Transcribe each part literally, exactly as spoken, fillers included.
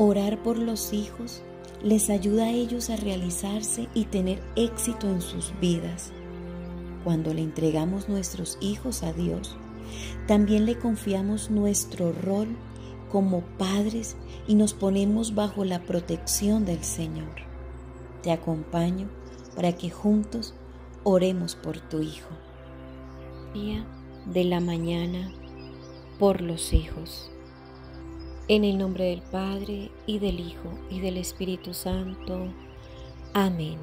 Orar por los hijos les ayuda a ellos a realizarse y tener éxito en sus vidas. Cuando le entregamos nuestros hijos a Dios, también le confiamos nuestro rol como padres y nos ponemos bajo la protección del Señor. Te acompaño para que juntos oremos por tu hijo. Día de la mañana por los hijos. En el nombre del Padre, y del Hijo, y del Espíritu Santo. Amén.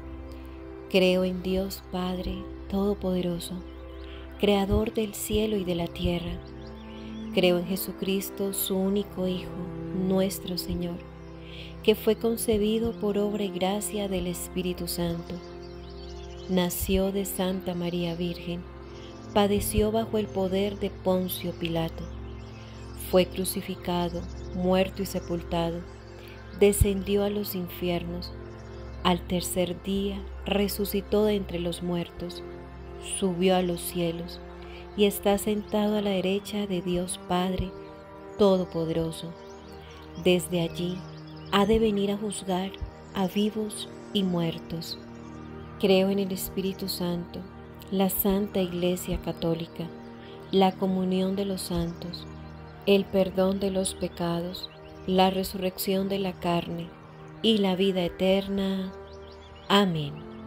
Creo en Dios Padre Todopoderoso, Creador del cielo y de la tierra. Creo en Jesucristo, su único Hijo, nuestro Señor, que fue concebido por obra y gracia del Espíritu Santo. Nació de Santa María Virgen, padeció bajo el poder de Poncio Pilato. Fue crucificado, muerto y sepultado, descendió a los infiernos. Al tercer día resucitó de entre los muertos, subió a los cielos y está sentado a la derecha de Dios Padre Todopoderoso. Desde allí ha de venir a juzgar a vivos y muertos. Creo en el Espíritu Santo, la Santa Iglesia Católica, la comunión de los santos, el perdón de los pecados, la resurrección de la carne y la vida eterna. Amén.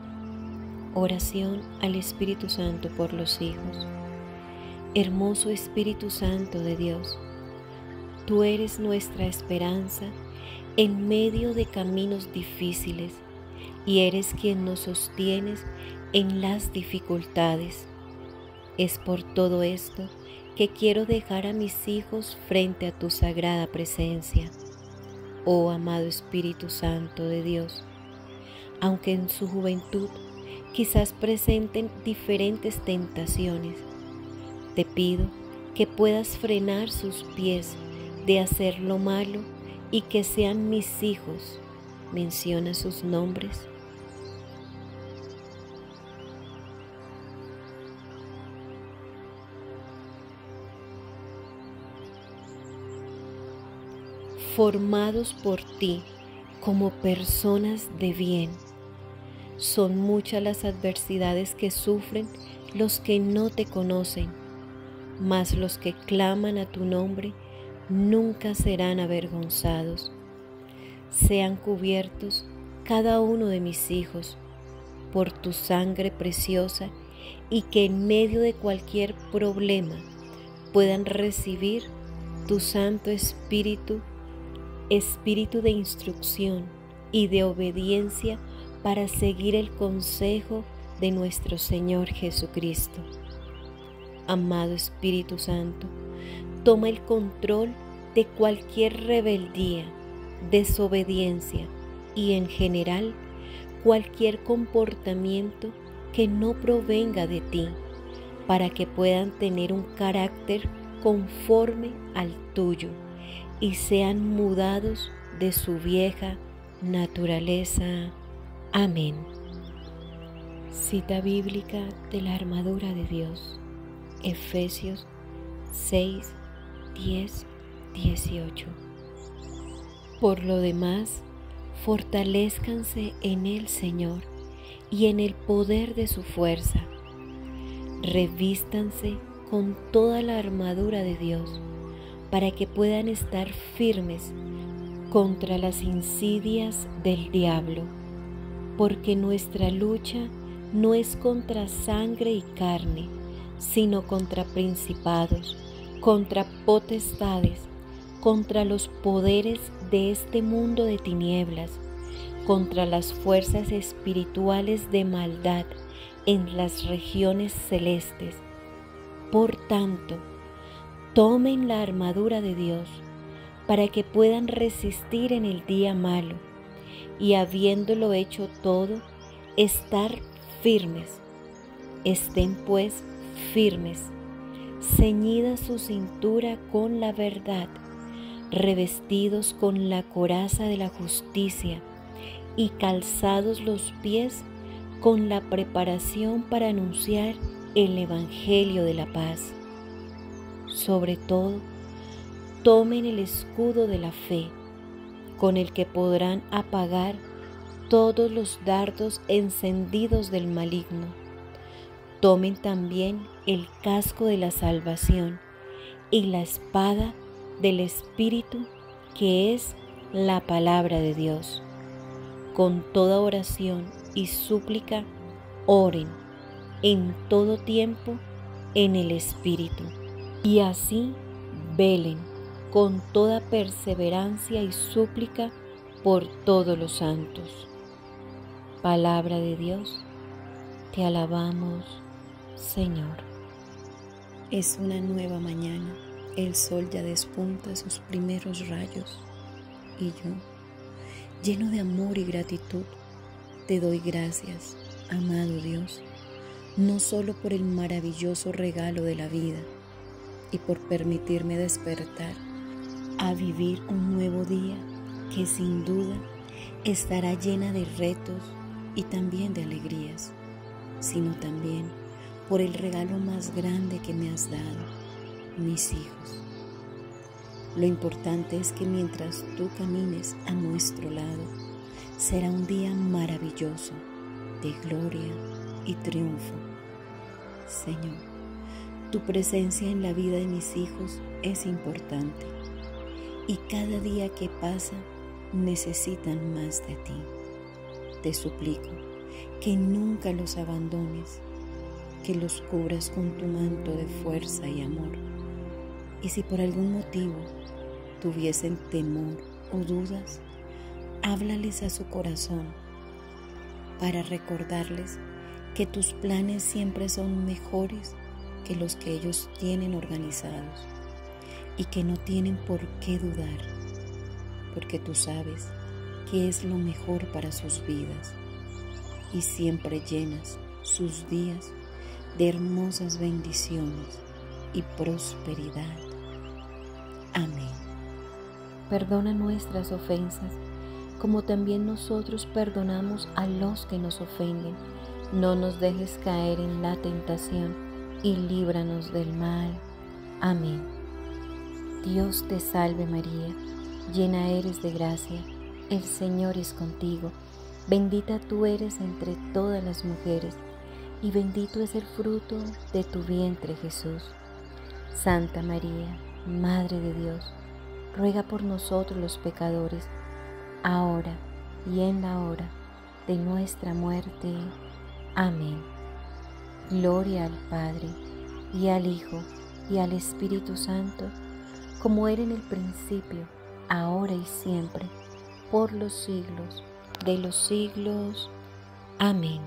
Oración al Espíritu Santo por los hijos. Hermoso Espíritu Santo de Dios, tú eres nuestra esperanza en medio de caminos difíciles y eres quien nos sostienes en las dificultades. Es por todo esto que quiero dejar a mis hijos frente a tu sagrada presencia. Oh amado Espíritu Santo de Dios, aunque en su juventud quizás presenten diferentes tentaciones, te pido que puedas frenar sus pies de hacer lo malo y que sean mis hijos. Menciona sus nombres. Formados por ti como personas de bien. Son muchas las adversidades que sufren los que no te conocen, mas los que claman a tu nombre nunca serán avergonzados. Sean cubiertos cada uno de mis hijos por tu sangre preciosa y que en medio de cualquier problema puedan recibir tu Santo Espíritu, Espíritu de instrucción y de obediencia para seguir el consejo de nuestro Señor Jesucristo. Amado Espíritu Santo, toma el control de cualquier rebeldía, desobediencia y en general cualquier comportamiento que no provenga de ti, para que puedan tener un carácter conforme al tuyo y sean mudados de su vieja naturaleza. Amén. Cita bíblica de la armadura de Dios, Efesios seis, diez, dieciocho. Por lo demás, fortalézcanse en el Señor y en el poder de su fuerza. Revístanse con toda la armadura de Dios, para que puedan estar firmes contra las insidias del diablo, porque nuestra lucha no es contra sangre y carne, sino contra principados, contra potestades, contra los poderes de este mundo de tinieblas, contra las fuerzas espirituales de maldad en las regiones celestes. Por tanto, tomen la armadura de Dios para que puedan resistir en el día malo y, habiéndolo hecho todo, estar firmes. Estén pues firmes, ceñida su cintura con la verdad, revestidos con la coraza de la justicia y calzados los pies con la preparación para anunciar el Evangelio de la paz. Sobre todo, tomen el escudo de la fe, con el que podrán apagar todos los dardos encendidos del maligno. Tomen también el casco de la salvación y la espada del Espíritu, que es la palabra de Dios. Con toda oración y súplica, oren en todo tiempo en el Espíritu, y así velen con toda perseverancia y súplica por todos los santos. Palabra de Dios, te alabamos, Señor. Es una nueva mañana, el sol ya despunta sus primeros rayos, y yo, lleno de amor y gratitud, te doy gracias, amado Dios, no solo por el maravilloso regalo de la vida y por permitirme despertar a vivir un nuevo día que sin duda estará llena de retos y también de alegrías, sino también por el regalo más grande que me has dado, mis hijos. Lo importante es que mientras tú camines a nuestro lado, será un día maravilloso de gloria y triunfo. Señor, tu presencia en la vida de mis hijos es importante y cada día que pasa necesitan más de ti. Te suplico que nunca los abandones, que los cubras con tu manto de fuerza y amor. Y si por algún motivo tuviesen temor o dudas, háblales a su corazón para recordarles que tus planes siempre son mejores que los que ellos tienen organizados y que no tienen por qué dudar, porque tú sabes que es lo mejor para sus vidas y siempre llenas sus días de hermosas bendiciones y prosperidad. Amén. Perdona nuestras ofensas, como también nosotros perdonamos a los que nos ofenden. No nos dejes caer en la tentación y líbranos del mal. Amén. Dios te salve María, llena eres de gracia, el Señor es contigo. Bendita tú eres entre todas las mujeres, y bendito es el fruto de tu vientre, Jesús. Santa María, Madre de Dios, ruega por nosotros los pecadores, ahora y en la hora de nuestra muerte. Amén. Gloria al Padre, y al Hijo, y al Espíritu Santo, como era en el principio, ahora y siempre, por los siglos de los siglos. Amén.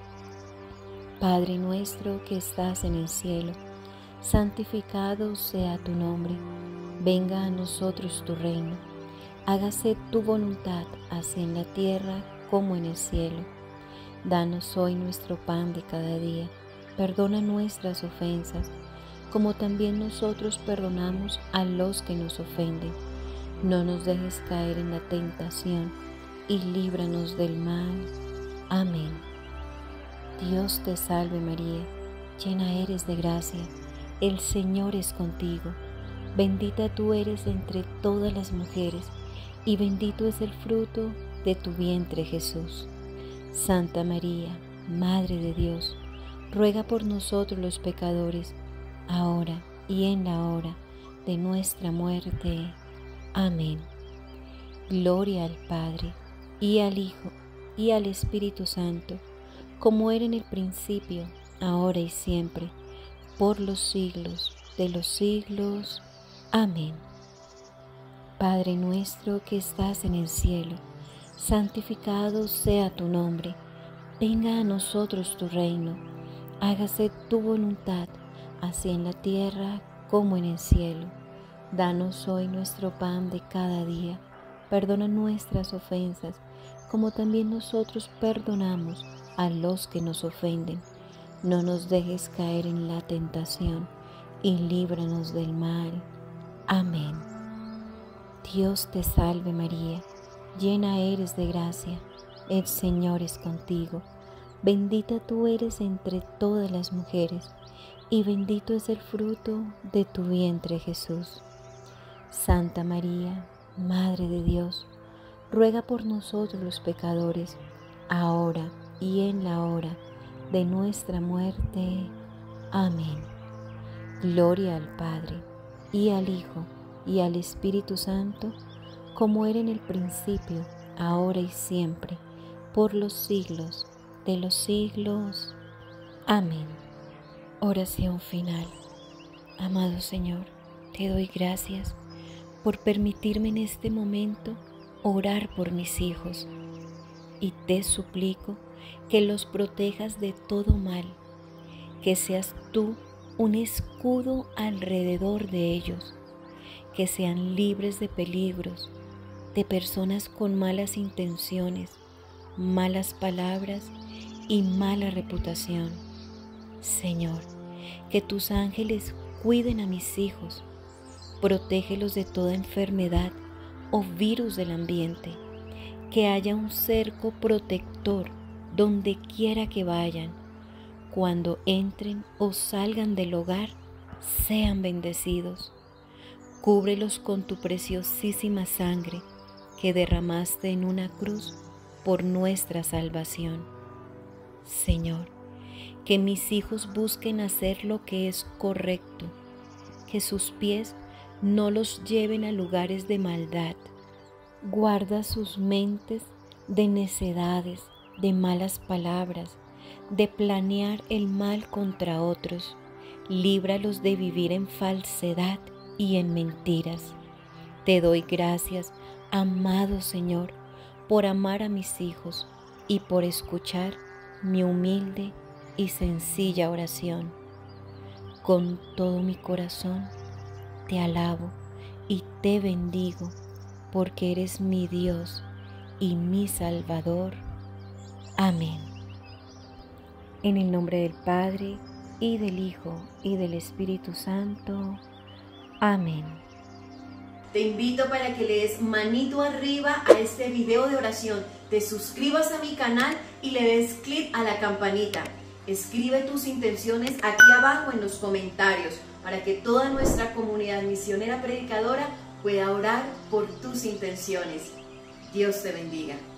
Padre nuestro que estás en el cielo, santificado sea tu nombre. Venga a nosotros tu reino. Hágase tu voluntad, así en la tierra como en el cielo. Danos hoy nuestro pan de cada día. Perdona nuestras ofensas, como también nosotros perdonamos a los que nos ofenden. No nos dejes caer en la tentación, y líbranos del mal. Amén. Dios te salve María, llena eres de gracia, el Señor es contigo. Bendita tú eres entre todas las mujeres, y bendito es el fruto de tu vientre, Jesús. Santa María, Madre de Dios, ruega por nosotros los pecadores, ahora y en la hora de nuestra muerte. Amén. Gloria al Padre, y al Hijo, y al Espíritu Santo, como era en el principio, ahora y siempre, por los siglos de los siglos. Amén. Padre nuestro que estás en el cielo, santificado sea tu nombre. Venga a nosotros tu reino. Hágase tu voluntad, así en la tierra como en el cielo. Danos hoy nuestro pan de cada día. Perdona nuestras ofensas, como también nosotros perdonamos a los que nos ofenden. No nos dejes caer en la tentación, y líbranos del mal. Amén. Dios te salve María, llena eres de gracia, el Señor es contigo. Bendita tú eres entre todas las mujeres, y bendito es el fruto de tu vientre, Jesús. Santa María, Madre de Dios, ruega por nosotros los pecadores, ahora y en la hora de nuestra muerte. Amén. Gloria al Padre, y al Hijo, y al Espíritu Santo, como era en el principio, ahora y siempre, por los siglos de los siglos. Amén. Oración final. Amado Señor, te doy gracias por permitirme en este momento orar por mis hijos, y te suplico que los protejas de todo mal, que seas tú un escudo alrededor de ellos, que sean libres de peligros, de personas con malas intenciones, malas palabras y mala reputación. Señor, que tus ángeles cuiden a mis hijos, protégelos de toda enfermedad o virus del ambiente, que haya un cerco protector donde quiera que vayan. Cuando entren o salgan del hogar, sean bendecidos. Cúbrelos con tu preciosísima sangre que derramaste en una cruz por nuestra salvación. Señor, que mis hijos busquen hacer lo que es correcto, que sus pies no los lleven a lugares de maldad. Guarda sus mentes de necedades, de malas palabras, de planear el mal contra otros. Líbralos de vivir en falsedad y en mentiras. Te doy gracias, amado Señor, por amar a mis hijos y por escuchar mi humilde y sencilla oración. Con todo mi corazón te alabo y te bendigo, porque eres mi Dios y mi Salvador. Amén. En el nombre del Padre, y del Hijo, y del Espíritu Santo. Amén. Te invito para que le des manito arriba a este video de oración, te suscribas a mi canal y le des clic a la campanita. Escribe tus intenciones aquí abajo en los comentarios para que toda nuestra comunidad misionera predicadora pueda orar por tus intenciones. Dios te bendiga.